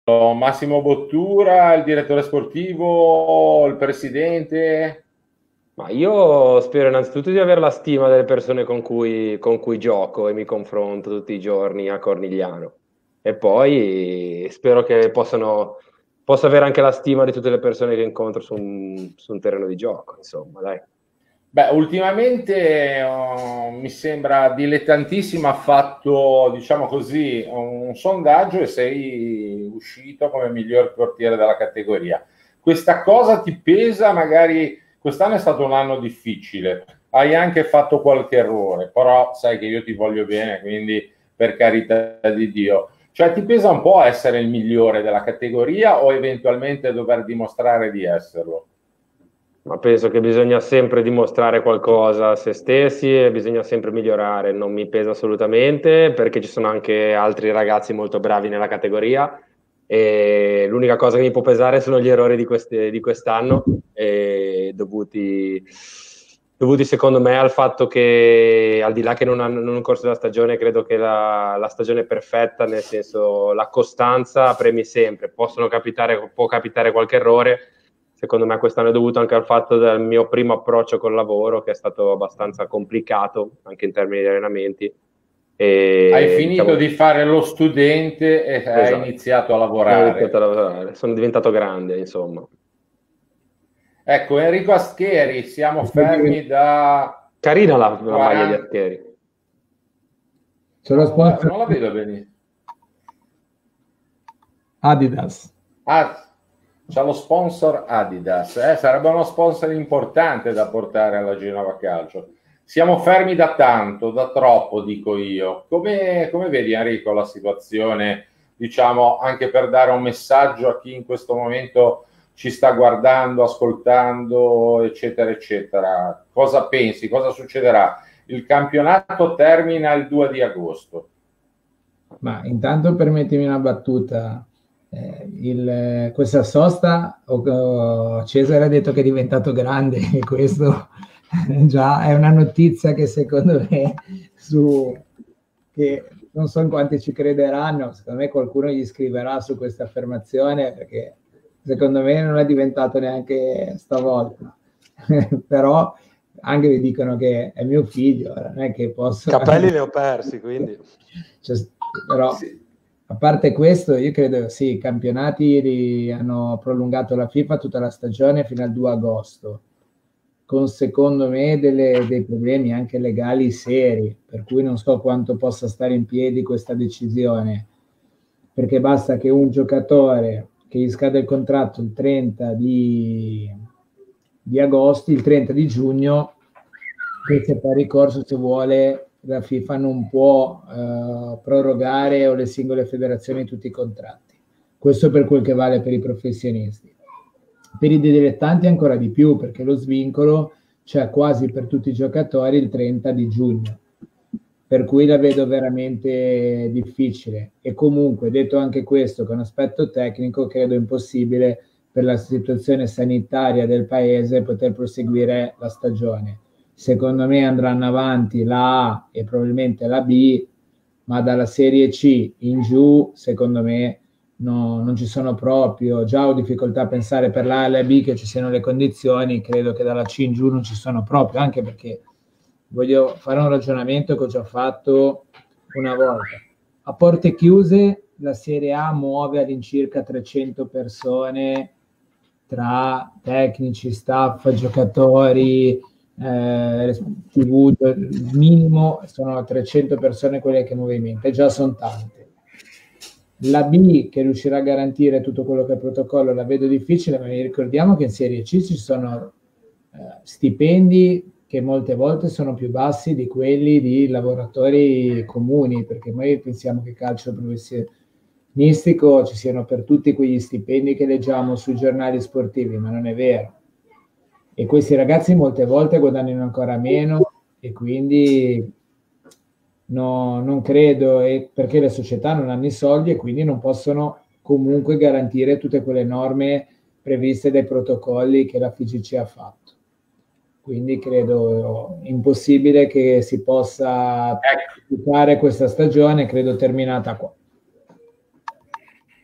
Massimo Bottura, il direttore sportivo, il presidente? Ma io spero innanzitutto di avere la stima delle persone con cui gioco e mi confronto tutti i giorni a Cornigliano. E poi spero che possa avere anche la stima di tutte le persone che incontro su un terreno di gioco, insomma, dai. Beh, ultimamente mi sembra dilettantissimo, ha fatto, diciamo così, un sondaggio e sei uscito come miglior portiere della categoria. Questa cosa ti pesa? Magari quest'anno è stato un anno difficile, hai anche fatto qualche errore, però sai che io ti voglio bene, quindi per carità di Dio. Cioè ti pesa un po' essere il migliore della categoria o eventualmente dover dimostrare di esserlo? Ma penso che bisogna sempre dimostrare qualcosa a se stessi e bisogna sempre migliorare. Non mi pesa assolutamente perché ci sono anche altri ragazzi molto bravi nella categoria e l'unica cosa che mi può pesare sono gli errori di quest'anno, dovuti secondo me al fatto che al di là che non ho corso la stagione, credo che la stagione è perfetta, nel senso la costanza premi sempre, può capitare qualche errore. Secondo me quest'anno è dovuto anche al fatto del mio primo approccio col lavoro, che è stato abbastanza complicato anche in termini di allenamenti. Hai E finito diciamo, di fare lo studente e hai esatto, iniziato a ho iniziato a lavorare. lavorare, sono diventato grande, insomma. Ecco, Enrico Ascheri, siamo fermi da Carina la maglia di 40... Astieri. C'è lo sponsor Non la vedo benissimo. Adidas. Ah, c'è lo sponsor Adidas. Sarebbe uno sponsor importante da portare alla Genova Calcio. Siamo fermi da tanto, da troppo, dico io. Come vedi, Enrico, la situazione, diciamo, anche per dare un messaggio a chi in questo momento ci sta guardando, ascoltando, eccetera, eccetera? Cosa pensi? Cosa succederà? Il campionato termina il 2 di agosto. Ma intanto permettimi una battuta. Questa sosta, Cesare ha detto che è diventato grande e questo già è una notizia che secondo me che non so in quanti ci crederanno, secondo me qualcuno gli scriverà su questa affermazione perché secondo me non è diventato neanche stavolta. Però anche vi dicono che è mio figlio, non è che posso... Capelli ne ho persi, quindi. Cioè, però Sì. a parte questo, io credo sì, i campionati hanno prolungato la FIFA tutta la stagione fino al 2 agosto, con secondo me dei problemi anche legali seri, per cui non so quanto possa stare in piedi questa decisione, perché basta che un giocatore che gli scade il contratto il 30 di agosto, il 30 di giugno, che fa ricorso se vuole, la FIFA non può prorogare o le singole federazioni tutti i contratti. Questo per quel che vale per i professionisti. Per i dilettanti ancora di più, perché lo svincolo c'è quasi per tutti i giocatori il 30 di giugno, per cui la vedo veramente difficile. E comunque, detto anche questo, che è un aspetto tecnico, credo impossibile per la situazione sanitaria del paese poter proseguire la stagione. Secondo me andranno avanti la A e probabilmente la B, ma dalla Serie C in giù, secondo me, no, non ci sono proprio. Già ho difficoltà a pensare per la A e la B che ci siano le condizioni, credo che dalla C in giù non ci sono proprio, anche perché voglio fare un ragionamento che ho già fatto una volta. A porte chiuse la Serie A muove all'incirca 300 persone tra tecnici, staff, giocatori, TV, il minimo sono 300 persone quelle che movimenta, e già sono tante. La B che riuscirà a garantire tutto quello che è il protocollo la vedo difficile, ma ricordiamo che in Serie C ci sono stipendi che molte volte sono più bassi di quelli di lavoratori comuni, perché noi pensiamo che calcio professionistico ci siano per tutti quegli stipendi che leggiamo sui giornali sportivi, ma non è vero. E questi ragazzi molte volte guadagnano ancora meno e quindi non credo, perché le società non hanno i soldi e quindi non possono comunque garantire tutte quelle norme previste dai protocolli che la FIGC ha fatto. Quindi credo impossibile che si possa giocare questa stagione, credo terminata qua.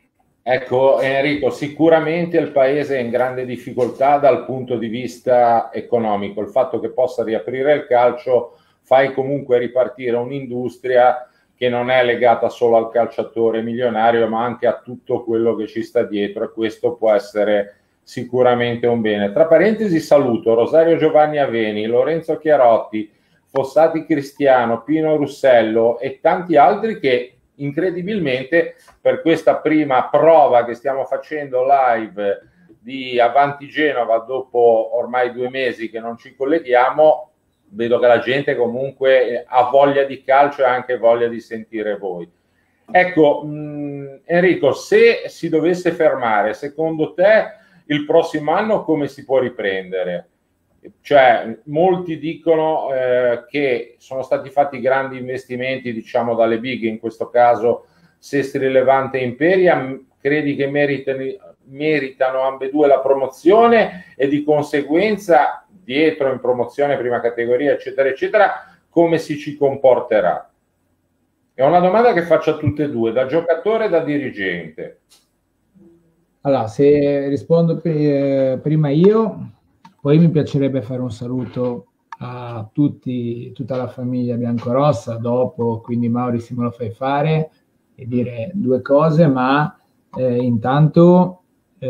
Ecco Enrico, sicuramente il paese è in grande difficoltà dal punto di vista economico. Il fatto che possa riaprire il calcio fai comunque ripartire un'industria che non è legata solo al calciatore milionario, ma anche a tutto quello che ci sta dietro, e questo può essere sicuramente un bene. Tra parentesi saluto Rosario Giovanni Aveni, Lorenzo Chiarotti, Fossati Cristiano, Pino Russello e tanti altri che incredibilmente per questa prima prova che stiamo facendo live di Avanti Genova, dopo ormai 2 mesi che non ci colleghiamo, vedo che la gente comunque ha voglia di calcio e anche voglia di sentire voi. Ecco, Enrico, se si dovesse fermare, secondo te il prossimo anno come si può riprendere? Cioè, molti dicono che sono stati fatti grandi investimenti, diciamo, dalle big, in questo caso Sestri, Levante e Imperia. Credi che meritano ambedue la promozione e di conseguenza dietro in promozione, prima categoria, eccetera, eccetera, come si ci comporterà? È una domanda che faccio a tutte e due, da giocatore e da dirigente. Allora, se rispondo prima io, poi mi piacerebbe fare un saluto a tutti, tutta la famiglia biancorossa dopo, quindi Mauri, se me lo fai fare, e dire 2 cose, ma intanto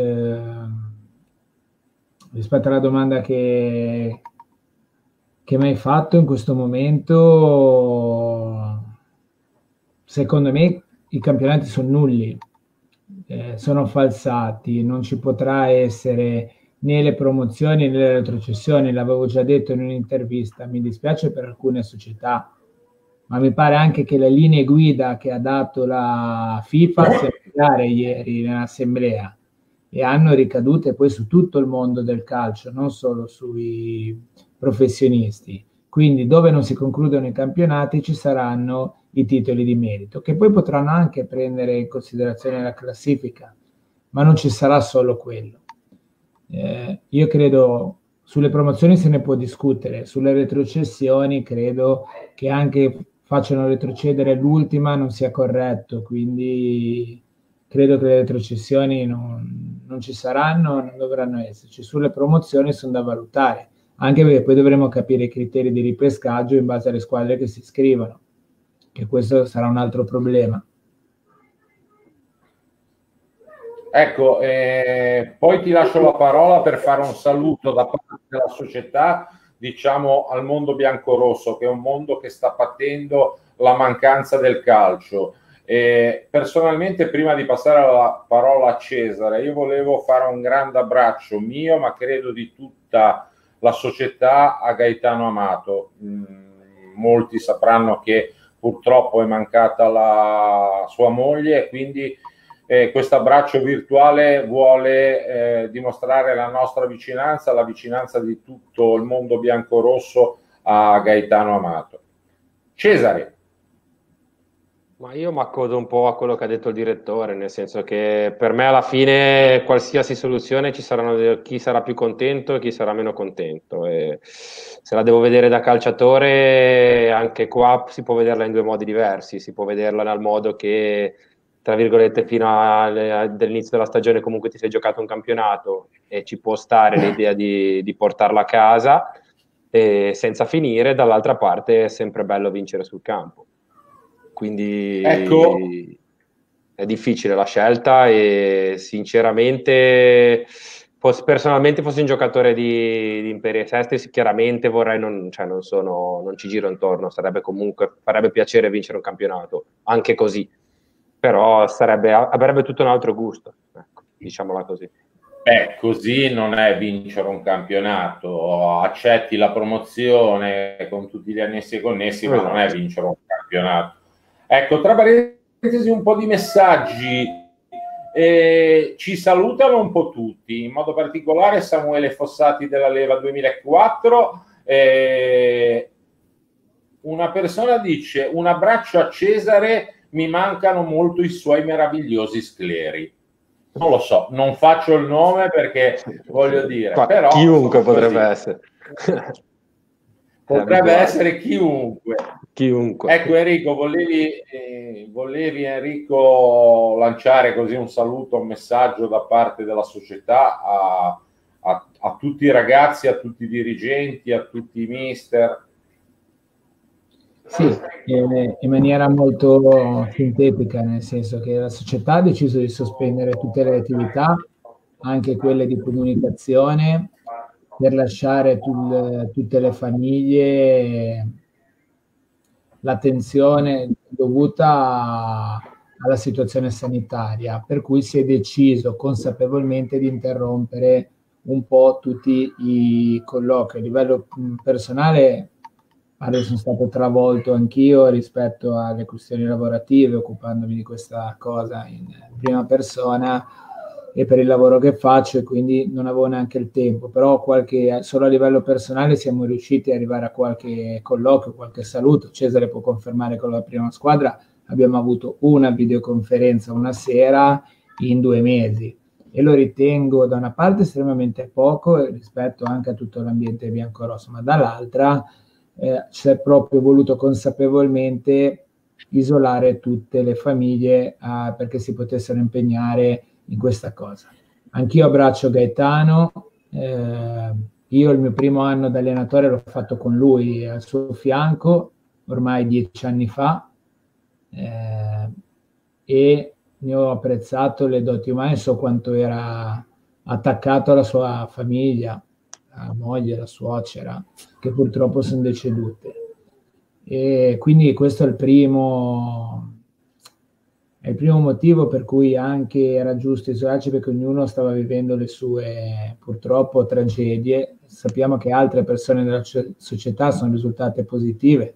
rispetto alla domanda che mi hai fatto in questo momento, secondo me i campionati sono nulli, sono falsati, non ci potrà essere né le promozioni né le retrocessioni, l'avevo già detto in un'intervista, mi dispiace per alcune società, ma mi pare anche che le linee guida che ha dato la FIFA siano chiare ieri nell'assemblea e hanno ricadute poi su tutto il mondo del calcio, non solo sui professionisti. Quindi dove non si concludono i campionati ci saranno i titoli di merito, che poi potranno anche prendere in considerazione la classifica, ma non ci sarà solo quello. Io credo sulle promozioni se ne può discutere, sulle retrocessioni credo che anche facciano retrocedere l'ultima non sia corretto, quindi credo che le retrocessioni non ci saranno, non dovranno esserci. Sulle promozioni sono da valutare, anche perché poi dovremo capire i criteri di ripescaggio in base alle squadre che si iscrivono, che questo sarà un altro problema. Ecco, poi ti lascio la parola per fare un saluto da parte della società, diciamo, al mondo biancorosso, che è un mondo che sta patendo la mancanza del calcio. Personalmente, prima di passare la parola a Cesare, io volevo fare un grande abbraccio mio, ma credo di tutta la società, a Gaetano Amato. Molti sapranno che purtroppo è mancata la sua moglie, e quindi questo abbraccio virtuale vuole dimostrare la nostra vicinanza, la vicinanza di tutto il mondo biancorosso a Gaetano Amato. Cesare. Ma io mi accodo un po' a quello che ha detto il direttore, nel senso che per me alla fine qualsiasi soluzione ci saranno chi sarà più contento e chi sarà meno contento. E se la devo vedere da calciatore, anche qua si può vederla in 2 modi diversi. Si può vederla nel modo che, tra virgolette, fino all'inizio della stagione comunque ti sei giocato un campionato e ci può stare l'idea di portarla a casa e senza finire. Dall'altra parte è sempre bello vincere sul campo. Quindi ecco, è difficile la scelta e sinceramente personalmente fossi un giocatore di Imperia Sestri chiaramente vorrei, non ci giro intorno, farebbe piacere vincere un campionato anche così, però avrebbe tutto un altro gusto, ecco, diciamola così. Così non è vincere un campionato, accetti la promozione con tutti gli annessi e connessi, ma non è vincere un campionato. Ecco, tra parentesi un po' di messaggi, ci salutano un po' tutti, in modo particolare Samuele Fossati della Leva 2004, una persona dice: un abbraccio a Cesare, mi mancano molto i suoi meravigliosi scleri. Non lo so, non faccio il nome perché voglio dire, però chiunque potrebbe essere. Potrebbe essere chiunque. Chiunque. Ecco Enrico, volevi Enrico lanciare così un saluto, un messaggio da parte della società a tutti i ragazzi, a tutti i dirigenti, a tutti i mister? Sì, in maniera molto sintetica, nel senso che la società ha deciso di sospendere tutte le attività, anche quelle di comunicazione, per lasciare tutte le famiglie l'attenzione dovuta alla situazione sanitaria, per cui si è deciso consapevolmente di interrompere un po' tutti i colloqui. A livello personale, sono stato travolto anch'io rispetto alle questioni lavorative, occupandomi di questa cosa in prima persona e per il lavoro che faccio, e quindi non avevo neanche il tempo, però solo a livello personale siamo riusciti ad arrivare a qualche colloquio, qualche saluto. Cesare può confermare con la prima squadra abbiamo avuto una videoconferenza una sera in 2 mesi, e lo ritengo da una parte estremamente poco rispetto anche a tutto l'ambiente biancorosso, ma dall'altra si è proprio voluto consapevolmente isolare tutte le famiglie perché si potessero impegnare in questa cosa. Anch'io abbraccio Gaetano, io il mio primo anno da allenatore l'ho fatto con lui al suo fianco, ormai 10 anni fa, e ne ho apprezzato le doti umane, so quanto era attaccato alla sua famiglia, la moglie, la suocera, che purtroppo sono decedute. E quindi questo è il primo motivo per cui anche era giusto isolarci, perché ognuno stava vivendo le sue purtroppo tragedie. Sappiamo che altre persone della società sono risultate positive,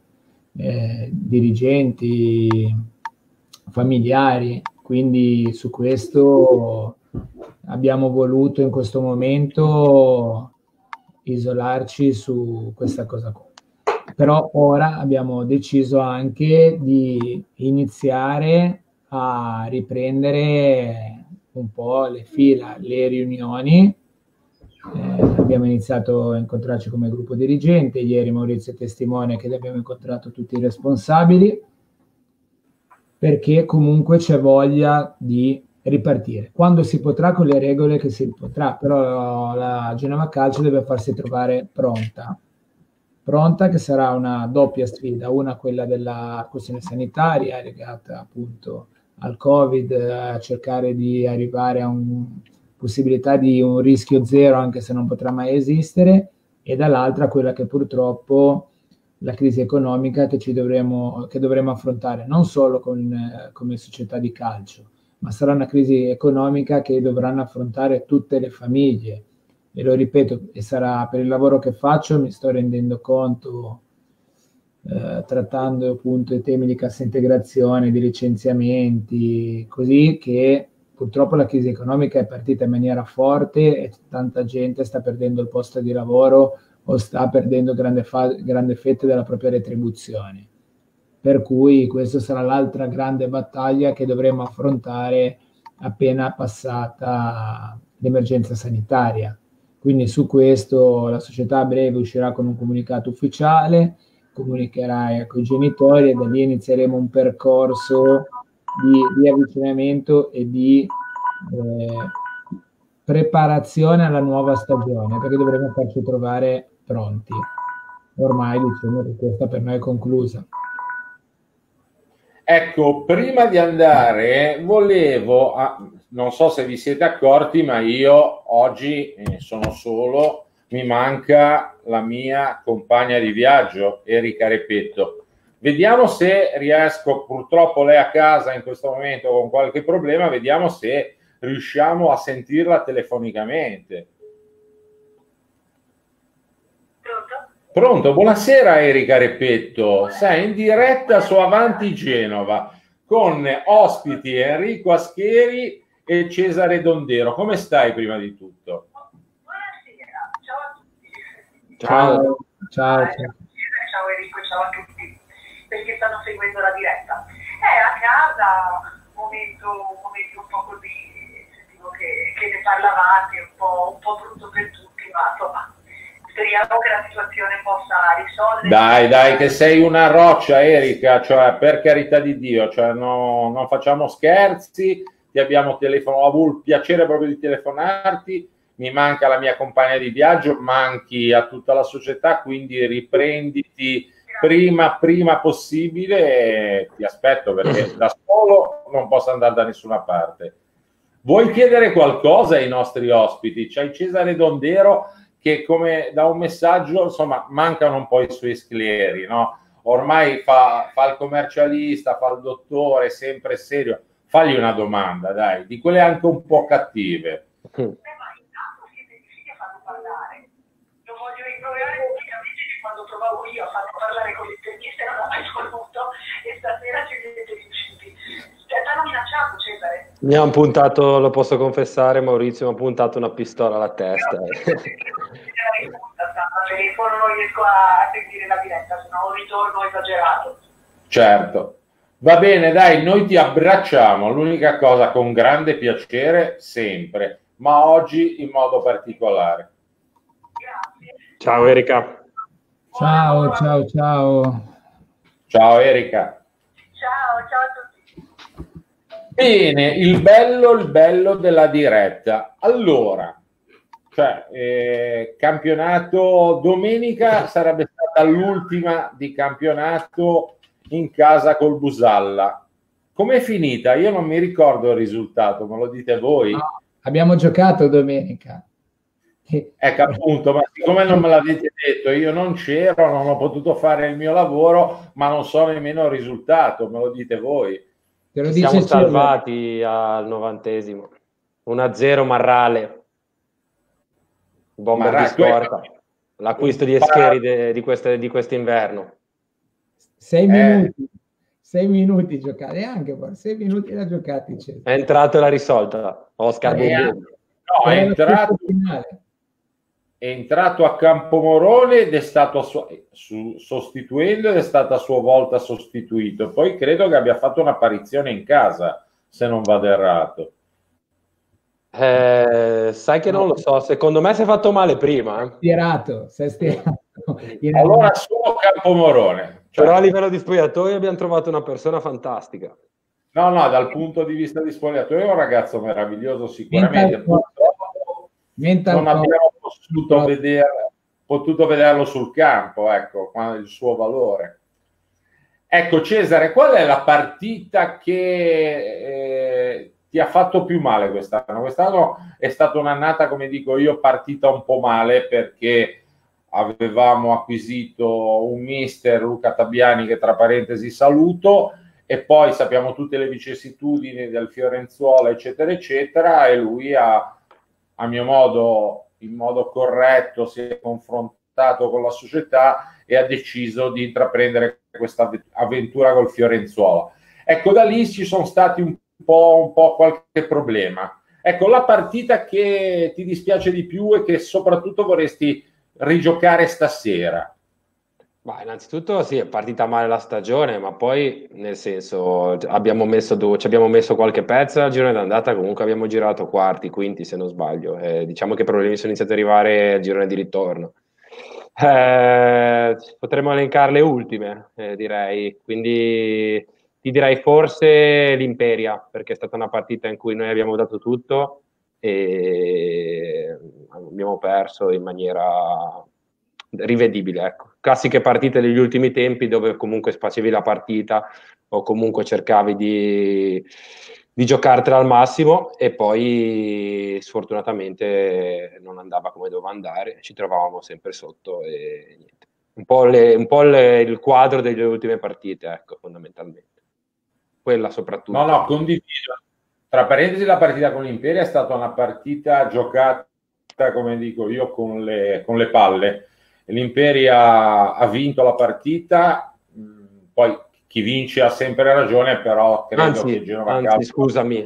dirigenti, familiari, quindi su questo abbiamo voluto in questo momento isolarci su questa cosa qua. Però ora abbiamo deciso anche di iniziare a riprendere un po' le fila, le riunioni. Abbiamo iniziato a incontrarci come gruppo dirigente, ieri Maurizio è testimone che abbiamo incontrato tutti i responsabili, perché comunque c'è voglia di ripartire. Quando si potrà, con le regole che si potrà, però la Genova Calcio deve farsi trovare pronta, che sarà una doppia sfida, una quella della questione sanitaria legata appunto al Covid, a cercare di arrivare a una possibilità di un rischio zero, anche se non potrà mai esistere, e dall'altra quella che purtroppo la crisi economica che dovremo affrontare non solo come società di calcio, ma sarà una crisi economica che dovranno affrontare tutte le famiglie. E lo ripeto, e sarà per il lavoro che faccio, mi sto rendendo conto, trattando appunto i temi di cassa integrazione, di licenziamenti, così, che purtroppo la crisi economica è partita in maniera forte e tanta gente sta perdendo il posto di lavoro o sta perdendo grande fetta della propria retribuzione. Per cui questa sarà l'altra grande battaglia che dovremo affrontare appena passata l'emergenza sanitaria. Quindi su questo la società a breve uscirà con un comunicato ufficiale, comunicherà con i genitori e da lì inizieremo un percorso di avvicinamento e di preparazione alla nuova stagione, perché dovremo farci trovare pronti. Ormai diciamo che questa per noi è conclusa. Ecco, prima di andare volevo, non so se vi siete accorti, ma io oggi sono solo, mi manca la mia compagna di viaggio, Erika Repetto. Vediamo se riesco, purtroppo lei a casa in questo momento con qualche problema, vediamo se riusciamo a sentirla telefonicamente. Pronto, buonasera Erika Repetto, sei in diretta su Avanti Genova con ospiti Enrico Ascheri e Cesare Dondero. Come stai prima di tutto? Buonasera, ciao a tutti. Ciao. Ciao Enrico, ciao a tutti, perché stanno seguendo la diretta. A casa, momento un po' così, sentivo che ne parlavate, un po' brutto per tutti, ma insomma, speriamo che la situazione possa risolvere. Dai, che sei una roccia, Erika, cioè, per carità di Dio, cioè, non facciamo scherzi, ti abbiamo telefonato, ho avuto il piacere proprio di telefonarti, mi manca la mia compagna di viaggio, manchi a tutta la società, quindi riprenditi prima possibile e ti aspetto, perché da solo non posso andare da nessuna parte. Vuoi chiedere qualcosa ai nostri ospiti? C'hai Cesare Dondero che, come da un messaggio, insomma, mancano un po' i suoi scleri, no? Ormai fa il commercialista, fa il dottore, sempre serio. Fagli una domanda, dai, di quelle anche un po' cattive. Ma intanto siete riusciti a farlo parlare. Non voglio rimproverare pubblicamente che quando provavo io a farlo parlare con l'intervista non ho mai voluto, e stasera ci siete riusciti. T'hanno minacciato, Cesare? Mi hanno puntato, lo posso confessare, Maurizio, mi ha puntato una pistola alla testa. Al telefono non riesco a sentire la diretta, se no un ritorno esagerato. Certo. Va bene, dai, noi ti abbracciamo, l'unica cosa, con grande piacere, sempre, ma oggi in modo particolare. Grazie. Ciao Erika. Ciao. Ciao Erika. Ciao a tutti. Bene, il bello della diretta. Allora, campionato, domenica sarebbe stata l'ultima di campionato in casa col Busalla. Com'è finita? Io non mi ricordo il risultato, me lo dite voi? No, abbiamo giocato domenica. Ecco, appunto, ma siccome non me l'avete detto, io non c'ero, non ho potuto fare il mio lavoro, ma non so nemmeno il risultato, me lo dite voi. Te lo Ci dice siamo Cesare. salvati al 90°. 1-0 Marrale. Bomber di scorta. L'acquisto di Escheri di quest'inverno. 6 minuti giocati, anche 6 minuti da giocati. È entrato e l'ha risolta Oscar Bumbum. No, è entrato a Campomorone ed è stato sostituendo ed è stato a sua volta sostituito. Poi credo che abbia fatto un'apparizione in casa, se non vado errato. Sai che non lo so, secondo me si è fatto male prima. Si è stirato. Allora solo Campomorone. Però a livello di spogliatoio abbiamo trovato una persona fantastica. No, dal punto di vista di spogliatoio è un ragazzo meraviglioso sicuramente. Non abbiamo potuto vederlo sul campo, ecco, il suo valore. Ecco, Cesare, qual è la partita che ti ha fatto più male quest'anno? Quest'anno è stata un'annata, come dico io, partita un po' male, perché avevamo acquisito un mister, Luca Tabiani, che tra parentesi saluto, e poi sappiamo tutte le vicissitudini del Fiorenzuola, eccetera, eccetera, e lui a mio modo, in modo corretto, si è confrontato con la società e ha deciso di intraprendere questa avventura col Fiorenzuola. Ecco, da lì ci sono stati un po' qualche problema. Ecco, la partita che ti dispiace di più e che soprattutto vorresti rigiocare stasera. Ma innanzitutto sì, è partita male la stagione, ma poi nel senso ci abbiamo messo qualche pezzo al girone d'andata, comunque abbiamo girato quarti, quinti se non sbaglio. Diciamo che i problemi sono iniziati ad arrivare al girone di ritorno. Potremmo elencare le ultime, direi. Quindi ti direi forse l'Imperia, perché è stata una partita in cui noi abbiamo dato tutto e abbiamo perso in maniera rivedibile, ecco. Classiche partite degli ultimi tempi dove comunque facevi la partita o comunque cercavi di giocartela al massimo e poi sfortunatamente non andava come doveva andare, ci trovavamo sempre sotto e niente. Un po' il quadro delle ultime partite, ecco, fondamentalmente. Quella soprattutto. No, condivido. Tra parentesi, la partita con l'Imperia è stata una partita giocata, come dico io, con le palle. L'Imperia ha vinto la partita, poi chi vince ha sempre ragione, però credo che Genova Calcio, scusami,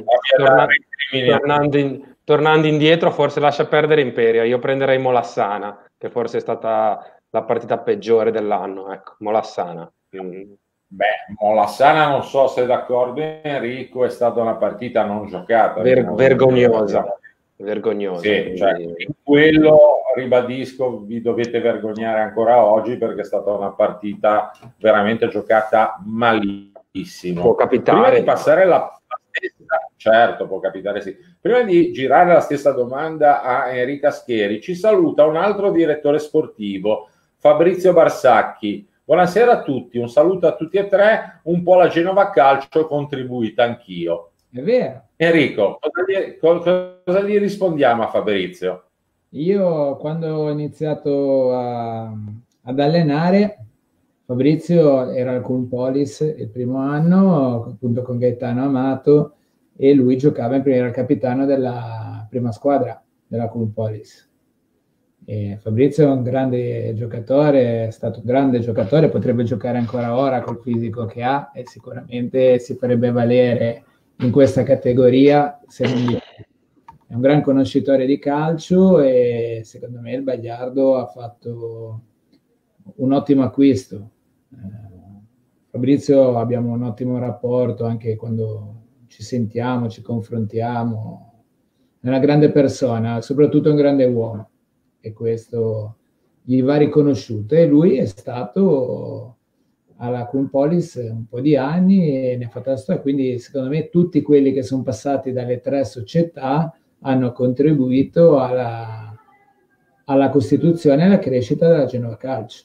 tornando indietro, forse lascia perdere Imperia. Io prenderei Molassana, che forse è stata la partita peggiore dell'anno, ecco, Molassana. Beh, Molassana non so se è d'accordo Enrico, è stata una partita non giocata. Vergognosa. Sì, cioè, in quello ribadisco, vi dovete vergognare ancora oggi perché è stata una partita veramente giocata malissimo. Può capitare. Prima di passare la stessa, certo, può capitare, sì. Prima di girare la stessa domanda a Enrica Scheri, ci saluta un altro direttore sportivo, Fabrizio Barsacchi. Buonasera a tutti, un saluto a tutti e tre, un po' la Genova Calcio contribuita anch'io. È vero. Enrico, cosa gli rispondiamo a Fabrizio? Io quando ho iniziato ad allenare, Fabrizio era al Cunpolis il primo anno, appunto con Gaetano Amato, e lui giocava era il capitano della prima squadra della Cunpolis. E Fabrizio è un grande giocatore, è stato un grande giocatore, potrebbe giocare ancora ora col fisico che ha e sicuramente si farebbe valere in questa categoria se non di più. È un gran conoscitore di calcio e secondo me il Bagliardo ha fatto un ottimo acquisto. Fabrizio abbiamo un ottimo rapporto anche quando ci sentiamo, ci confrontiamo. È una grande persona, soprattutto un grande uomo e questo gli va riconosciuto. E lui è stato alla Cunpolis un po' di anni e ne ha fatto la storia, quindi secondo me tutti quelli che sono passati dalle tre società hanno contribuito alla costituzione e alla crescita della Genova Calcio.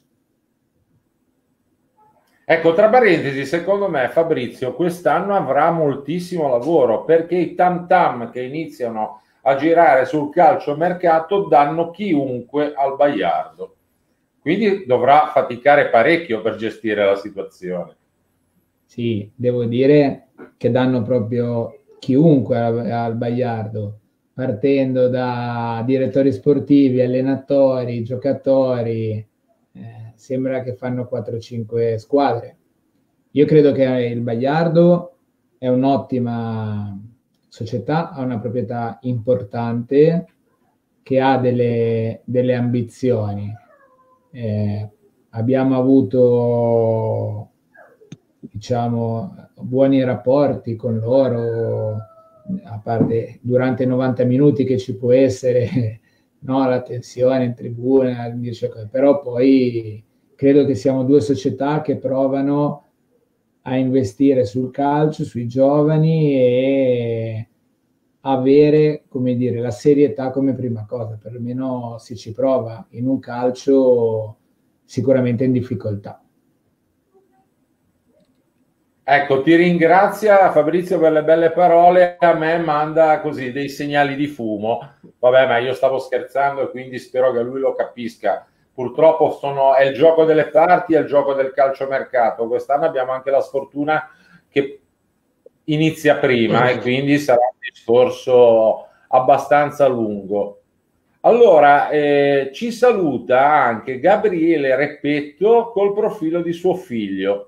Ecco, tra parentesi, secondo me Fabrizio quest'anno avrà moltissimo lavoro perché i tam tam che iniziano a girare sul calciomercato danno chiunque al Bagliardo. Quindi dovrà faticare parecchio per gestire la situazione. Sì, devo dire che danno proprio chiunque al Bagliardo, partendo da direttori sportivi, allenatori, giocatori, sembra che fanno 4-5 squadre. Io credo che il Bagliardo è un'ottima società, ha una proprietà importante, che ha delle ambizioni. Abbiamo avuto, diciamo, buoni rapporti con loro, a parte durante i 90 minuti che ci può essere, no, la tensione in tribuna, però poi credo che siamo due società che provano a investire sul calcio, sui giovani e avere, come dire, la serietà come prima cosa, perlomeno si ci prova in un calcio sicuramente in difficoltà. Ecco, ti ringrazia Fabrizio per le belle parole, a me manda così dei segnali di fumo. Vabbè, ma io stavo scherzando e quindi spero che lui lo capisca. Purtroppo è il gioco delle parti, è il gioco del calciomercato. Quest'anno abbiamo anche la sfortuna che inizia prima e quindi sarà un discorso abbastanza lungo. Allora, ci saluta anche Gabriele Reppetto col profilo di suo figlio.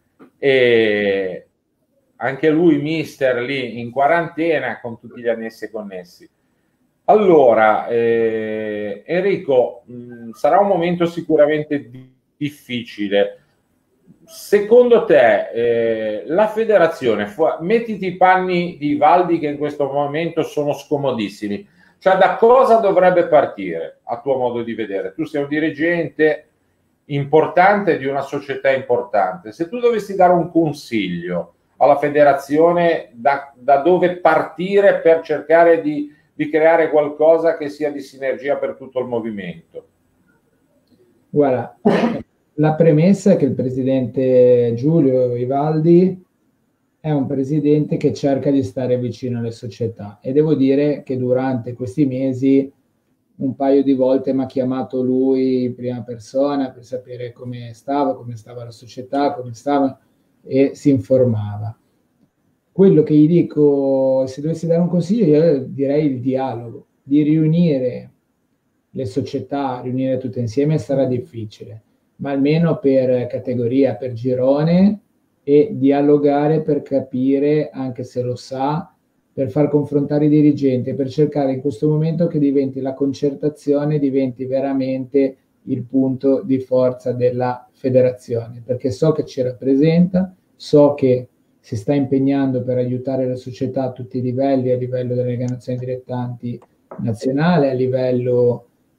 E anche lui mister lì in quarantena con tutti gli annessi e connessi. Allora, Enrico, sarà un momento sicuramente difficile. Secondo te la federazione, mettiti i panni di Ivaldi che in questo momento sono scomodissimi, cioè da cosa dovrebbe partire a tuo modo di vedere? Tu sei un dirigente importante di una società importante, se tu dovessi dare un consiglio alla federazione da dove partire per cercare di creare qualcosa che sia di sinergia per tutto il movimento. Guarda, la premessa è che il presidente Giulio Ivaldi è un presidente che cerca di stare vicino alle società e devo dire che durante questi mesi un paio di volte mi ha chiamato lui in prima persona per sapere come stava la società, come stava e si informava. Quello che gli dico, se dovessi dare un consiglio, io direi il dialogo, di riunire le società, riunire tutte insieme sarà difficile, ma almeno per categoria, per girone, e dialogare per capire, anche se lo sa, per far confrontare i dirigenti, per cercare in questo momento che diventi la concertazione, diventi veramente il punto di forza della federazione, perché so che ci rappresenta, so che si sta impegnando per aiutare la società a tutti i livelli, a livello delle organizzazioni dilettanti nazionale, a livello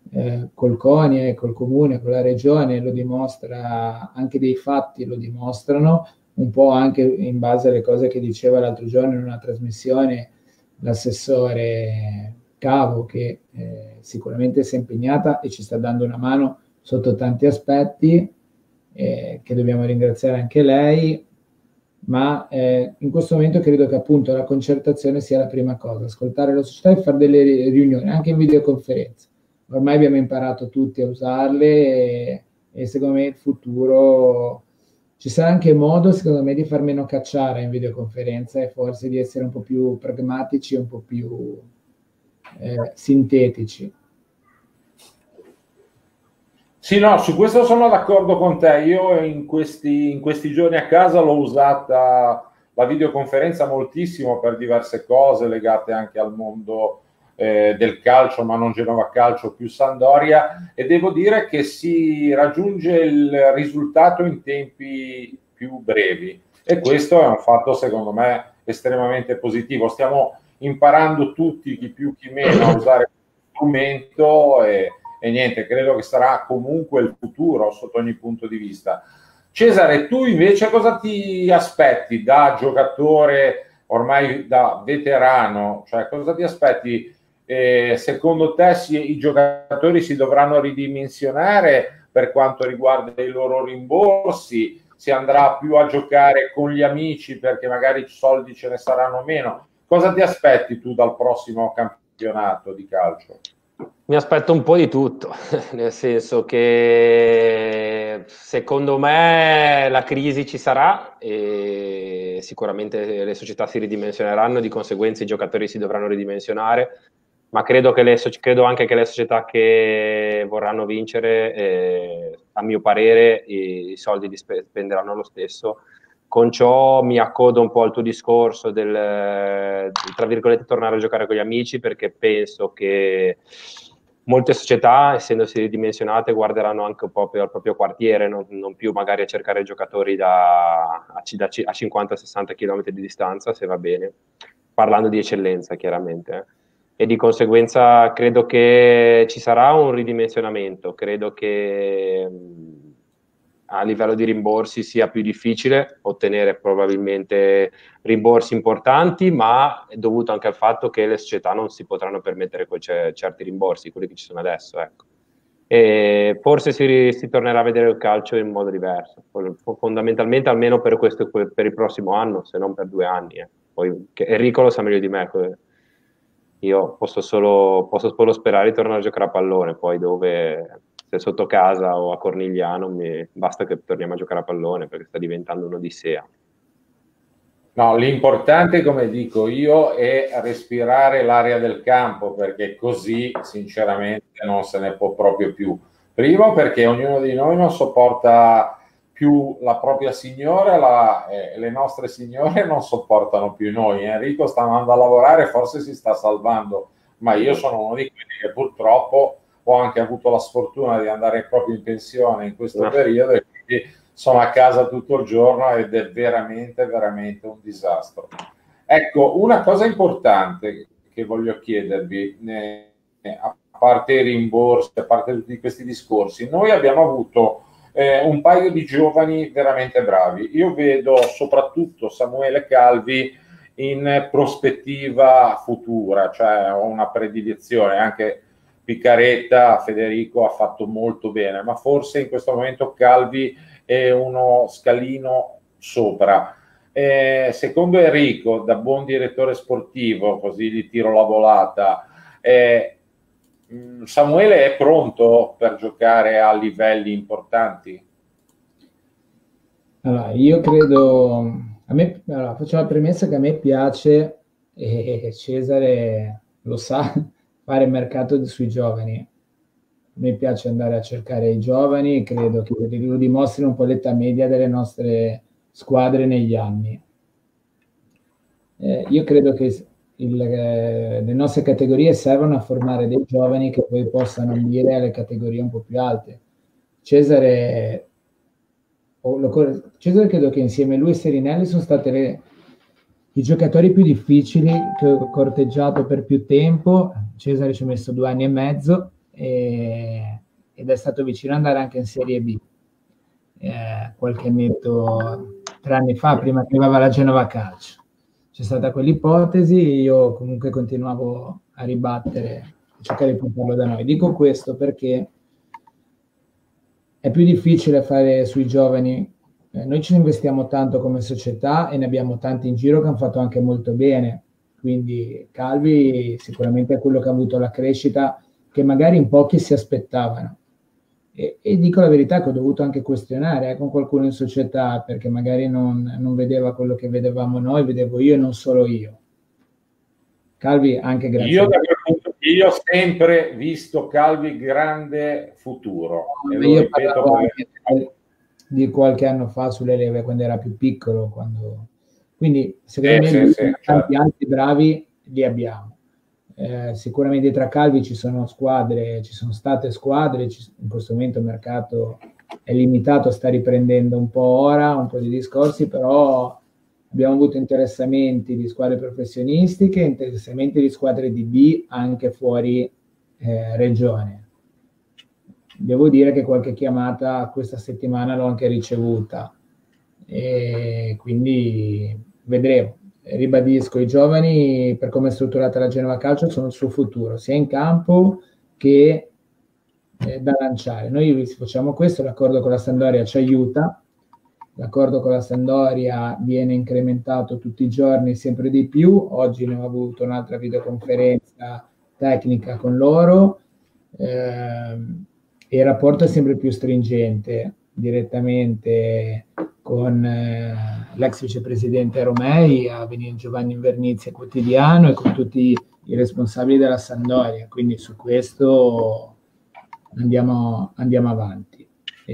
col CONI e col comune, con la regione, lo dimostra, anche dei fatti lo dimostrano, un po' anche in base alle cose che diceva l'altro giorno in una trasmissione l'assessore Cavo, che sicuramente si è impegnata e ci sta dando una mano sotto tanti aspetti, che dobbiamo ringraziare anche lei, ma in questo momento credo che appunto la concertazione sia la prima cosa, ascoltare la società e fare delle riunioni, anche in videoconferenza. Ormai abbiamo imparato tutti a usarle e secondo me il futuro ci sarà anche modo, secondo me, di far meno cacciare in videoconferenza e forse di essere un po' più pragmatici, un po' più sintetici. Sì, no, su questo sono d'accordo con te. Io in questi giorni a casa l'ho usata la videoconferenza moltissimo per diverse cose legate anche al mondo del calcio, ma non Genova Calcio, più Sampdoria, e devo dire che si raggiunge il risultato in tempi più brevi e questo è un fatto secondo me estremamente positivo. Stiamo imparando tutti, chi più chi meno, a usare questo strumento e niente, credo che sarà comunque il futuro sotto ogni punto di vista. Cesare, tu invece cosa ti aspetti da giocatore, ormai da veterano, cioè cosa ti aspetti? Secondo te i giocatori si dovranno ridimensionare per quanto riguarda i loro rimborsi? Si andrà più a giocare con gli amici perché magari soldi ce ne saranno meno? Cosa ti aspetti tu dal prossimo campionato di calcio? Mi aspetto un po' di tutto, nel senso che secondo me la crisi ci sarà e sicuramente le società si ridimensioneranno, di conseguenza i giocatori si dovranno ridimensionare, ma credo anche che le società che vorranno vincere, a mio parere, i soldi li spenderanno lo stesso. Con ciò mi accodo un po' al tuo discorso del tra virgolette tornare a giocare con gli amici, perché penso che molte società, essendosi ridimensionate, guarderanno anche un po' al proprio quartiere, non più magari a cercare giocatori a 50-60 km di distanza, se va bene, parlando di eccellenza chiaramente. E di conseguenza credo che ci sarà un ridimensionamento, credo che a livello di rimborsi sia più difficile ottenere probabilmente rimborsi importanti, ma è dovuto anche al fatto che le società non si potranno permettere certi rimborsi, quelli che ci sono adesso, ecco. E forse si tornerà a vedere il calcio in modo diverso, fondamentalmente almeno per il prossimo anno, se non per 2 anni. Poi Enrico lo sa meglio di me, io posso solo sperare di tornare a giocare a pallone, poi dove, se sotto casa o a Cornigliano, basta che torniamo a giocare a pallone perché sta diventando un'odissea. No, l'importante, come dico io, è respirare l'aria del campo, perché così sinceramente non se ne può proprio più. Primo perché ognuno di noi non sopporta più la propria signora, le nostre signore non sopportano più noi. Enrico sta andando a lavorare, forse si sta salvando, ma io sono uno di quelli che purtroppo ho anche avuto la sfortuna di andare proprio in pensione in questo periodo e quindi sono a casa tutto il giorno ed è veramente, veramente un disastro. Ecco, una cosa importante che voglio chiedervi, a parte i rimborsi, a parte tutti questi discorsi, noi abbiamo avuto un paio di giovani veramente bravi. Io vedo soprattutto Samuele Calvi in prospettiva futura, cioè ho una predilezione, anche Piccaretta, Federico ha fatto molto bene, ma forse in questo momento Calvi è uno scalino sopra. Secondo Enrico, da buon direttore sportivo, così gli tiro la volata, Samuele è pronto per giocare a livelli importanti? Allora, io credo, faccio la premessa che a me piace, e Cesare lo sa, fare mercato sui giovani. A me piace andare a cercare i giovani, credo che lo dimostrino un po' l'età media delle nostre squadre negli anni. Io credo che le nostre categorie servono a formare dei giovani che poi possano ambire alle categorie un po' più alte. Cesare credo che insieme a lui e Serinelli sono stati i giocatori più difficili che ho corteggiato per più tempo. Cesare ci ha messo 2 anni e mezzo ed è stato vicino ad andare anche in Serie B qualche annetto, 3 anni fa, prima che arrivava la Genova Calcio. C'è stata quell'ipotesi, io comunque continuavo a ribattere, a cercare di portarlo da noi. Dico questo perché è più difficile fare sui giovani. Noi ci investiamo tanto come società e ne abbiamo tanti in giro che hanno fatto anche molto bene. Quindi Calvi sicuramente è quello che ha avuto la crescita che magari in pochi si aspettavano. E dico la verità che ho dovuto anche questionare con qualcuno in società, perché magari non vedeva quello che vedevamo noi, vedevo io e non solo io. Calvi anche grazie io ho sempre visto Calvi grande futuro. E lo io parlavo anche di qualche anno fa sulle leve, quando era più piccolo. Quindi secondo me tanti altri bravi li abbiamo. Sicuramente tra Calvi ci sono state squadre, in questo momento il mercato è limitato, sta riprendendo un po' ora, un po' di discorsi, però abbiamo avuto interessamenti di squadre professionistiche, interessamenti di squadre di B anche fuori regione. Devo dire che qualche chiamata questa settimana l'ho anche ricevuta, e quindi vedremo. Ribadisco, i giovani, per come è strutturata la Genova Calcio, sono il suo futuro, sia in campo che da lanciare. Noi facciamo questo, l'accordo con la Sampdoria ci aiuta, l'accordo con la Sampdoria viene incrementato tutti i giorni sempre di più. Oggi ne ho avuto un'altra videoconferenza tecnica con loro, e il rapporto è sempre più stringente direttamente con l'ex vicepresidente Romei, a venire Giovanni Invernizzi quotidiano, e con tutti i responsabili della Sampdoria, quindi su questo andiamo avanti,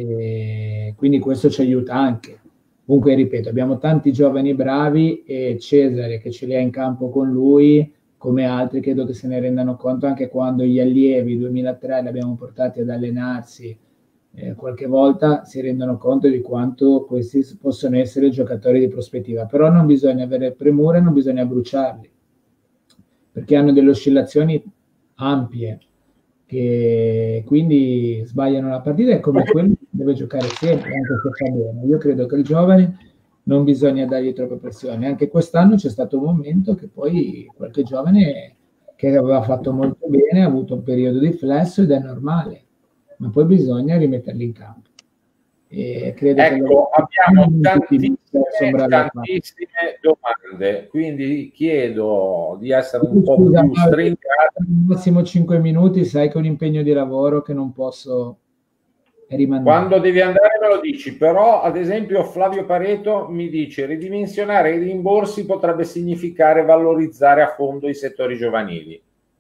e quindi questo ci aiuta anche. Comunque ripeto, abbiamo tanti giovani bravi, e Cesare che ce li ha in campo con lui, come altri credo che se ne rendano conto anche quando gli allievi 2003 li abbiamo portati ad allenarsi, qualche volta si rendono conto di quanto questi possono essere giocatori di prospettiva. Però non bisogna avere premure, non bisogna bruciarli, perché hanno delle oscillazioni ampie, che quindi sbagliano la partita, e come quello deve giocare sempre, anche se fa bene. Io credo che il giovane non bisogna dargli troppe pressioni. Anche quest'anno c'è stato un momento che poi qualche giovane che aveva fatto molto bene ha avuto un periodo di flesso, ed è normale, ma poi bisogna rimetterli in campo. E credo ecco, abbiamo tantissime domande, quindi chiedo di essere un po' più stringato. Massimo 5 minuti, sai che è un impegno di lavoro che non posso rimandare. Quando devi andare me lo dici, però ad esempio Flavio Pareto mi dice: ridimensionare i rimborsi potrebbe significare valorizzare a fondo i settori giovanili.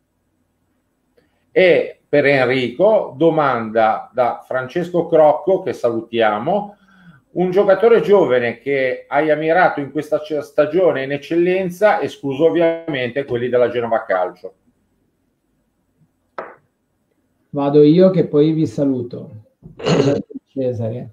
E per Enrico, domanda da Francesco Crocco, che salutiamo: un giocatore giovane che hai ammirato in questa stagione in eccellenza, escluso ovviamente quelli della Genova Calcio. Vado io, che poi vi saluto. Cesare,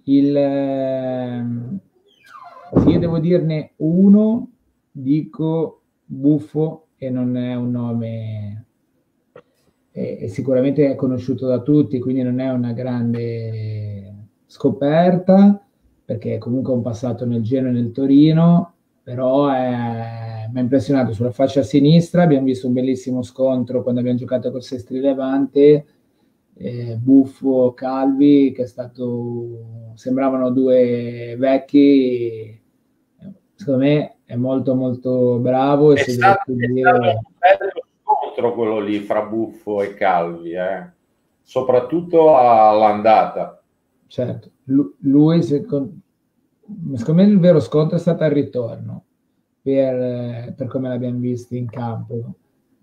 se io devo dirne uno, dico Buffo, e non è un nome, e sicuramente è conosciuto da tutti, quindi non è una grande scoperta, perché comunque ha un passato nel Genoa e nel Torino, però mi ha impressionato sulla fascia sinistra. Abbiamo visto un bellissimo scontro quando abbiamo giocato col Sestri Levante, Buffo, Calvi, che sembravano due vecchi. Secondo me è molto molto bravo, e è stato un bello scontro quello lì fra Buffo e Calvi, soprattutto all'andata. Certo, lui secondo me il vero scontro è stato al ritorno, per come l'abbiamo visto in campo.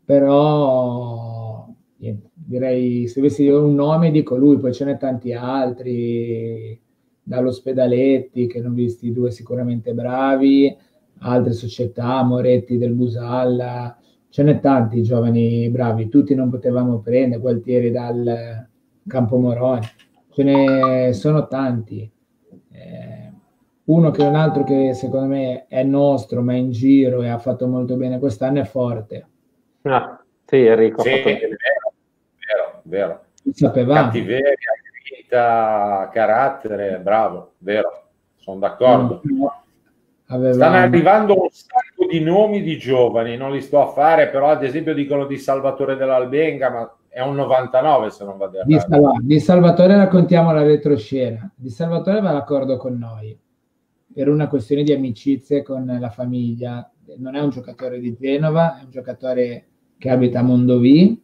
Però direi, se avessi un nome dico lui, poi ce n'è tanti altri, dall'Ospedaletti, che ne ho visti due sicuramente bravi, altre società, Moretti del Busalla, ce n'è tanti giovani bravi, tutti non potevamo prendere, Gualtieri dal Campomorone, ce ne sono tanti. Uno che è un altro che secondo me è nostro, ma è in giro e ha fatto molto bene quest'anno, è Forte. Sì, Enrico. Sì, vero. Sapevamo. Cattiveria, grinta, carattere, bravo, vero, sono d'accordo. Stanno arrivando un sacco di nomi di giovani, non li sto a fare, però ad esempio dicono di Salvatore dell'Albenga, ma è un 99 se non vado errato. Di Salvatore raccontiamo la retroscena. Di Salvatore va d'accordo con noi, per una questione di amicizie con la famiglia. Non è un giocatore di Genova, è un giocatore che abita a Mondovì,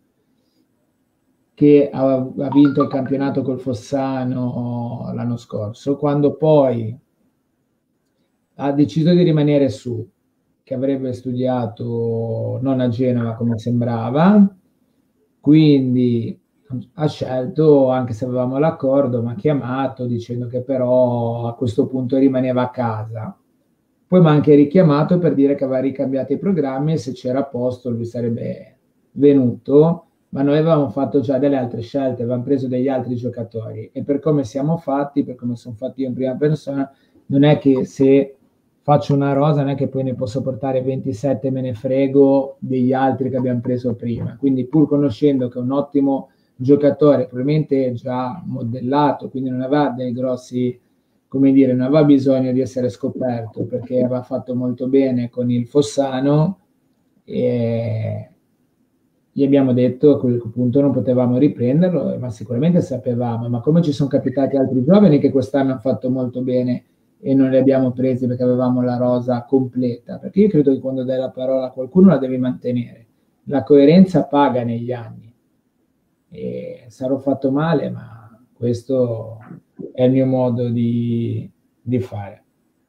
che ha vinto il campionato col Fossano l'anno scorso, quando poi ha deciso di rimanere su, che avrebbe studiato non a Genova come sembrava, quindi ha scelto, anche se avevamo l'accordo, mi ha chiamato dicendo che però a questo punto rimaneva a casa. Poi mi ha anche richiamato per dire che aveva ricambiato i programmi e se c'era a posto lui sarebbe venuto, ma noi avevamo fatto già delle altre scelte, avevamo preso degli altri giocatori e per come siamo fatti, per come sono fatti io in prima persona, non è che se faccio una rosa non è che poi ne posso portare 27 me ne frego degli altri che abbiamo preso prima, quindi pur conoscendo che è un ottimo giocatore, probabilmente già modellato, quindi non aveva dei grossi, come dire, non aveva bisogno di essere scoperto perché aveva fatto molto bene con il Fossano e gli abbiamo detto a quel punto non potevamo riprenderlo, ma sicuramente sapevamo, ma come ci sono capitati altri giovani che quest'anno hanno fatto molto bene e non li abbiamo presi perché avevamo la rosa completa, perché io credo che quando dai la parola a qualcuno la devi mantenere, la coerenza paga negli anni e sarò fatto male, ma questo è il mio modo di fare.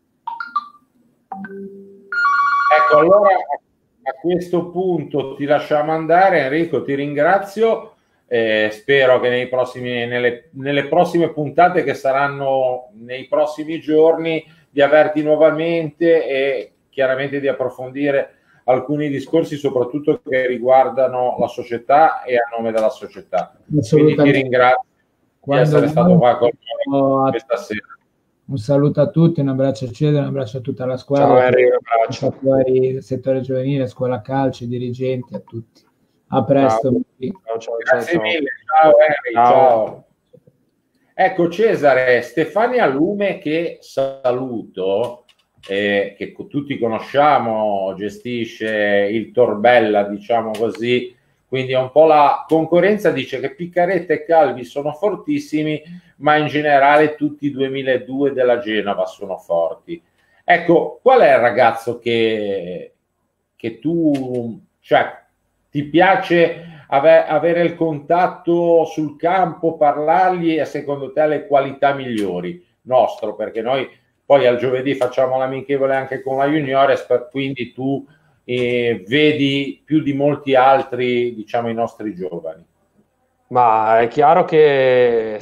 Ecco, allora a questo punto ti lasciamo andare, Enrico, ti ringrazio. Spero che nelle prossime puntate che saranno nei prossimi giorni di averti nuovamente e chiaramente di approfondire alcuni discorsi soprattutto che riguardano la società e a nome della società. Quindi ti ringrazio di essere stato qua con noi questa sera. Un saluto a tutti, un abbraccio a Cesare, un abbraccio a tutta la squadra, ciao Henry, un abbraccio. Il settore giovanile, scuola calcio, dirigenti, a tutti. A presto. Ciao. Grazie mille, ciao Henry, ciao. Ecco Cesare, Stefania Lume che saluto, che tutti conosciamo, gestisce il Torbella, diciamo così, quindi è un po' la concorrenza, dice che Piccaretta e Calvi sono fortissimi, ma in generale tutti i 2002 della Genova sono forti. Ecco, qual è il ragazzo che tu, cioè, ti piace avere il contatto sul campo, parlargli e secondo te le qualità migliori? Nostro, perché noi poi al giovedì facciamo l'amichevole anche con la Juniores, quindi tu vedi più di molti altri, diciamo, i nostri giovani. Ma è chiaro che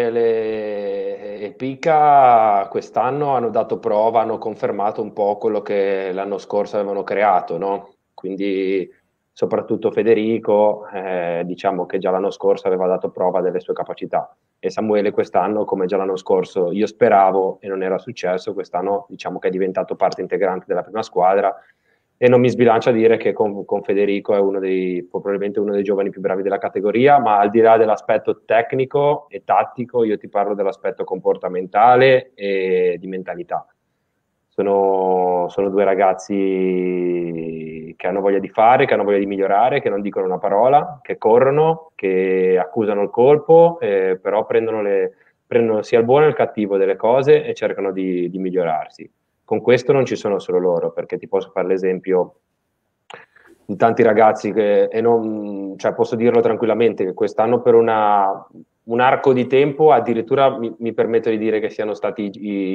Samuele e Pica quest'anno hanno dato prova, hanno confermato un po' quello che l'anno scorso avevano creato, no? Quindi soprattutto Federico, diciamo che già l'anno scorso aveva dato prova delle sue capacità e Samuele quest'anno, come già l'anno scorso io speravo e non era successo, quest'anno diciamo che è diventato parte integrante della prima squadra e non mi sbilancio a dire che con Federico è probabilmente uno dei giovani più bravi della categoria, ma al di là dell'aspetto tecnico e tattico io ti parlo dell'aspetto comportamentale e di mentalità. Sono due ragazzi che hanno voglia di fare, che hanno voglia di migliorare, che non dicono una parola, che corrono, che accusano il colpo, però prendono sia il buono che il cattivo delle cose e cercano di migliorarsi. Con questo non ci sono solo loro, perché ti posso fare l'esempio di tanti ragazzi cioè posso dirlo tranquillamente, che quest'anno per un arco di tempo addirittura mi permetto di dire che siano stati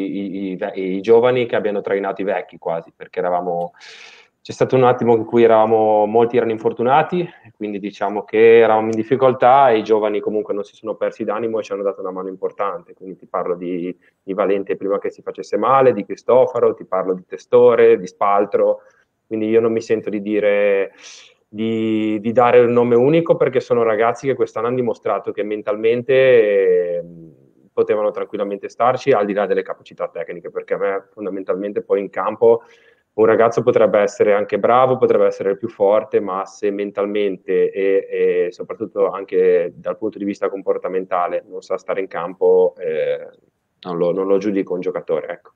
i giovani che abbiano trainato i vecchi quasi, perché c'è stato un attimo in cui molti erano infortunati, quindi diciamo che eravamo in difficoltà e i giovani comunque non si sono persi d'animo e ci hanno dato una mano importante, quindi ti parlo di Valente prima che si facesse male, di Cristofaro, ti parlo di Testore, di Spaltro, quindi io non mi sento di dire di dare un nome unico perché sono ragazzi che quest'anno hanno dimostrato che mentalmente potevano tranquillamente starci al di là delle capacità tecniche, perché a me fondamentalmente poi in campo un ragazzo potrebbe essere anche bravo, potrebbe essere il più forte, ma se mentalmente e soprattutto anche dal punto di vista comportamentale non sa stare in campo, non lo giudico un giocatore, ecco.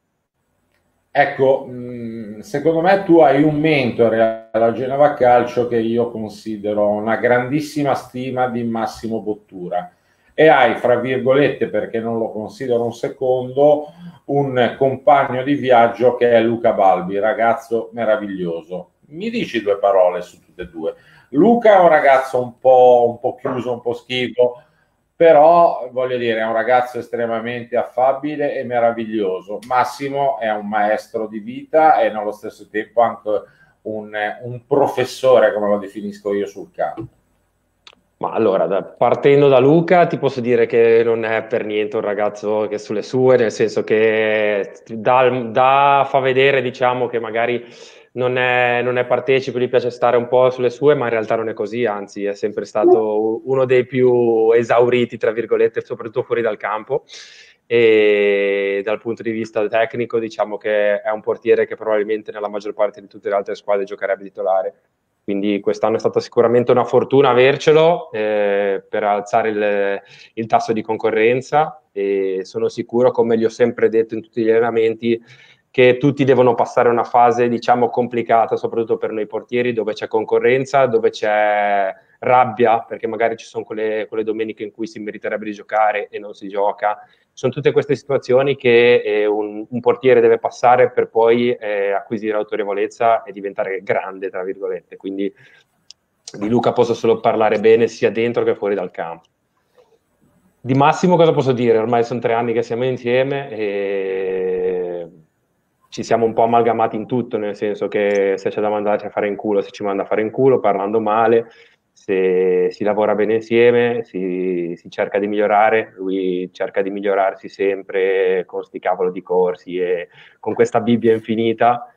Ecco, secondo me tu hai un mentore alla Genova Calcio che io considero una grandissima stima di Massimo Bottura, e hai, fra virgolette, perché non lo considero un secondo, un compagno di viaggio che è Luca Balbi, ragazzo meraviglioso. Mi dici due parole su tutte e due? Luca è un ragazzo un po' chiuso, un po' schivo, però voglio dire, è un ragazzo estremamente affabile e meraviglioso. Massimo è un maestro di vita e nello stesso tempo anche un professore, come lo definisco io, sul campo. Ma allora, partendo da Luca, ti posso dire che non è per niente un ragazzo che è sulle sue, nel senso che fa vedere, diciamo, che magari non è partecipe, gli piace stare un po' sulle sue, ma in realtà non è così, anzi è sempre stato uno dei più esauriti, tra virgolette, soprattutto fuori dal campo. E dal punto di vista tecnico, diciamo che è un portiere che probabilmente nella maggior parte di tutte le altre squadre giocherebbe titolare. Quindi quest'anno è stata sicuramente una fortuna avercelo per alzare il tasso di concorrenza, e sono sicuro, come gli ho sempre detto in tutti gli allenamenti, che tutti devono passare una fase, diciamo, complicata, soprattutto per noi portieri, dove c'è concorrenza, dove c'è rabbia, perché magari ci sono quelle domeniche in cui si meriterebbe di giocare e non si gioca. Sono tutte queste situazioni che un portiere deve passare per poi acquisire autorevolezza e diventare grande, tra virgolette. Quindi di Luca posso solo parlare bene sia dentro che fuori dal campo. Di Massimo cosa posso dire? Ormai sono 3 anni che siamo insieme e ci siamo un po' amalgamati in tutto, nel senso che se c'è da mandarci a fare in culo, se ci manda a fare in culo, parlando male. Se si lavora bene insieme, si cerca di migliorare, lui cerca di migliorarsi sempre con sti cavolo di corsi e con questa Bibbia infinita,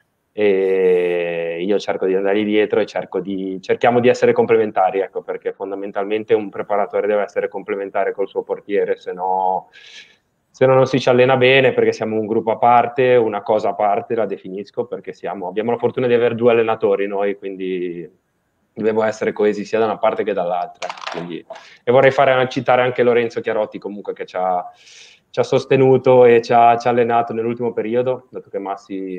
e io cerco di andare dietro e cerchiamo di essere complementari, ecco, perché fondamentalmente un preparatore deve essere complementare col suo portiere, se no non si ci allena bene, perché siamo un gruppo a parte, una cosa a parte, la definisco, perché abbiamo la fortuna di avere 2 allenatori noi, quindi dobbiamo essere coesi sia da una parte che dall'altra. Quindi, e vorrei citare anche Lorenzo Chiarotti, comunque, che ci ha sostenuto e ci ha allenato nell'ultimo periodo, dato che Massi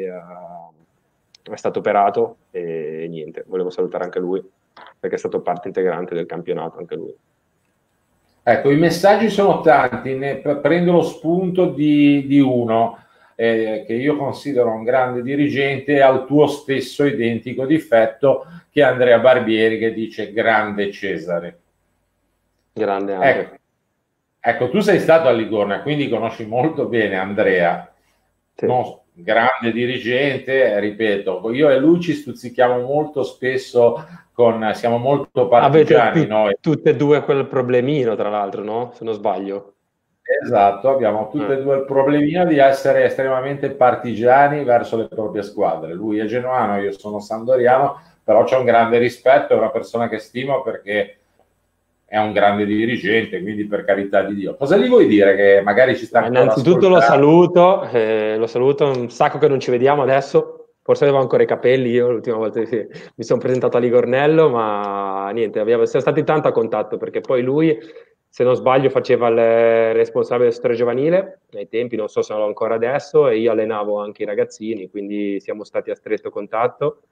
è stato operato, e niente, volevo salutare anche lui, perché è stato parte integrante del campionato anche lui. Ecco, i messaggi sono tanti, prendo lo spunto di uno che io considero un grande dirigente, al tuo stesso identico difetto, che è Andrea Barbieri, che dice: grande Cesare. Grande anche. Ecco, tu sei stato a Livorno, quindi conosci molto bene Andrea. Sì. Grande dirigente, ripeto, io e lui ci stuzzichiamo molto spesso, siamo molto partigiani. Avete noi tutte e due quel problemino, tra l'altro, no? Se non sbaglio. Esatto, abbiamo tutte e due il problemino di essere estremamente partigiani verso le proprie squadre. Lui è genuano, io sono sampdoriano, però c'è un grande rispetto, è una persona che stimo perché è un grande dirigente, quindi per carità di Dio. Cosa gli vuoi dire? Che magari ci sta innanzitutto lo saluto, un sacco che non ci vediamo adesso, forse avevo ancora i capelli, io l'ultima volta mi sono presentato a Ligornello, ma niente, siamo stati tanto a contatto, perché poi lui, se non sbaglio, faceva il responsabile del settore giovanile ai tempi, non so se lo ancora adesso, e io allenavo anche i ragazzini, quindi siamo stati a stretto contatto,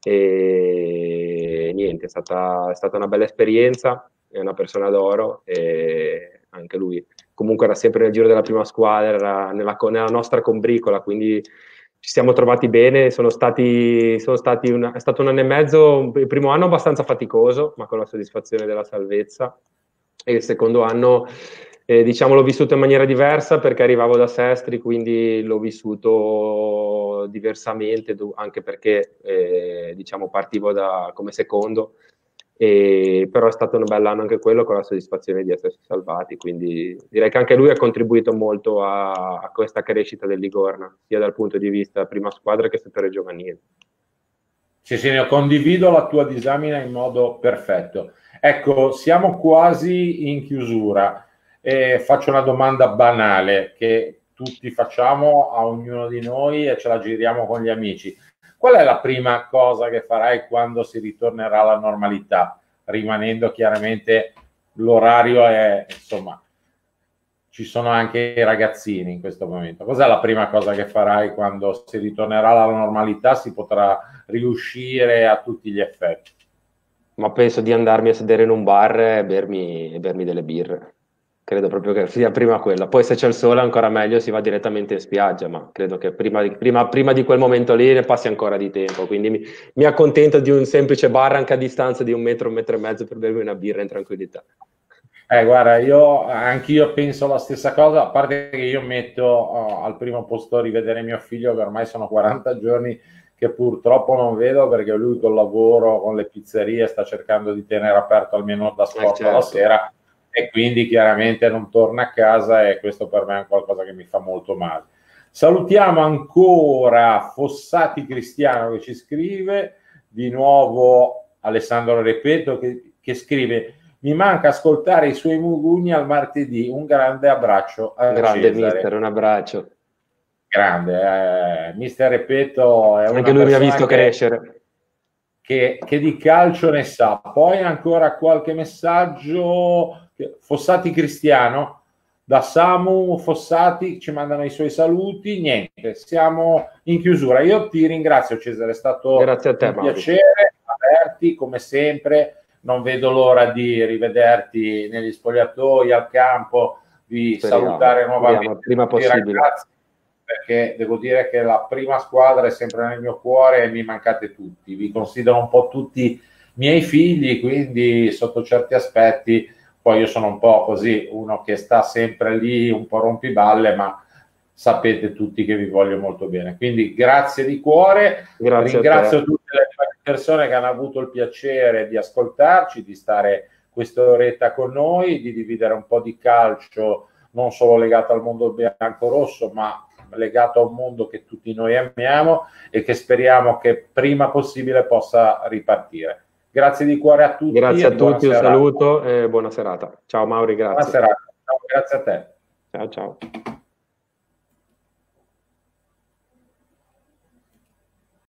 e niente, è stata una bella esperienza, è una persona d'oro, e anche lui comunque era sempre nel giro della prima squadra, nella nostra combricola, quindi ci siamo trovati bene. È stato 1 anno e mezzo, il primo anno abbastanza faticoso, ma con la soddisfazione della salvezza, e il secondo anno diciamo l'ho vissuto in maniera diversa, perché arrivavo da Sestri, quindi l'ho vissuto diversamente, anche perché diciamo partivo come secondo, però è stato un bell'anno anche quello, con la soddisfazione di essersi salvati, quindi direi che anche lui ha contribuito molto a questa crescita del Ligorna, sia dal punto di vista prima squadra che settore giovanile. Sì, ne condivido la tua disamina in modo perfetto. Ecco, siamo quasi in chiusura. Faccio una domanda banale che tutti facciamo a ognuno di noi e ce la giriamo con gli amici. qual è la prima cosa che farai quando si ritornerà alla normalità? Rimanendo chiaramente l'orario è, insomma, ci sono anche i ragazzini in questo momento. Cos'è la prima cosa che farai quando si ritornerà alla normalità, si potrà riuscire a tutti gli effetti? Ma penso di andarmi a sedere in un bar e bermi delle birre. Credo proprio che sia prima quella. Poi se c'è il sole ancora meglio, si va direttamente in spiaggia, ma credo che prima di quel momento lì ne passi ancora di tempo. Quindi mi accontento di un semplice bar anche a distanza di un metro e mezzo per bermi una birra in tranquillità. Guarda, anch'io penso la stessa cosa, a parte che io metto al primo posto rivedere mio figlio, che ormai sono 40 giorni che purtroppo non vedo, perché lui col lavoro, con le pizzerie, sta cercando di tenere aperto almeno da sport certo. alla sera, e quindi chiaramente non torna a casa, e questo per me è qualcosa che mi fa molto male. Salutiamo ancora Fossati Cristiano che ci scrive, di nuovo Alessandro Repeto che scrive: mi manca ascoltare i suoi mugugni al martedì, un grande abbraccio a grande Cesare. mister, un abbraccio. Grande, mister Repeto è anche lui mi ha visto crescere, che di calcio ne sa. Poi ancora qualche messaggio. Fossati Cristiano, da Samu Fossati ci mandano i suoi saluti. Niente, siamo in chiusura. Io ti ringrazio, Cesare, è stato grazie a te, un piacere averti come sempre. Non vedo l'ora di rivederti negli spogliatoi, al campo, di salutare nuovamente prima possibile, ragazzi, perché devo dire che la prima squadra è sempre nel mio cuore e mi mancate tutti. Vi considero un po' tutti miei figli, quindi sotto certi aspetti, poi io sono un po' così, uno che sta sempre lì, un po' rompiballe, ma sapete tutti che vi voglio molto bene. Quindi grazie di cuore, ringrazio tutte le persone che hanno avuto il piacere di ascoltarci, di stare quest'oretta con noi, di dividere un po' di calcio, non solo legato al mondo bianco-rosso, ma legato a un mondo che tutti noi amiamo e che speriamo che prima possibile possa ripartire. Grazie di cuore a tutti. Grazie a tutti, un saluto e buona serata. Ciao Mauri, grazie. Buona serata. Ciao, grazie a te. Ciao, ciao.